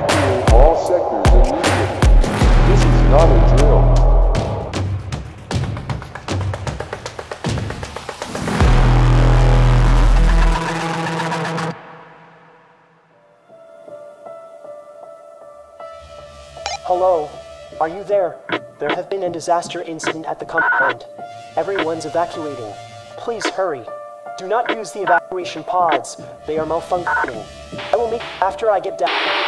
Evacuate all sectors immediately. This is not a drill. Hello? Are you there? There have been a disaster incident at the compound. Everyone's evacuating. Please hurry. Do not use the evacuation pods. They are malfunctioning. I will meet you after I get down.